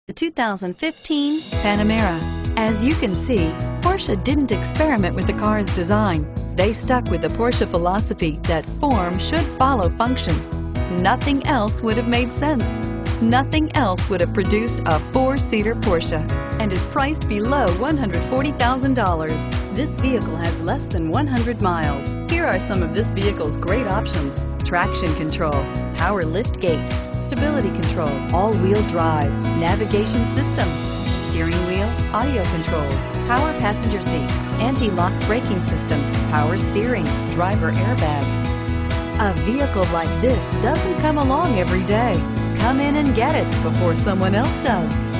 The 2015 Panamera. As you can see, Porsche didn't experiment with the car's design. They stuck with the Porsche philosophy that form should follow function. Nothing else would have made sense. Nothing else would have produced a four-seater Porsche and is priced below $140,000. This vehicle has less than 100 miles. Here are some of this vehicle's great options: traction control, power lift gate, stability control, all-wheel drive, navigation system, steering wheel audio controls, power passenger seat, anti-lock braking system, power steering, driver airbag. A vehicle like this doesn't come along every day. Come in and get it before someone else does.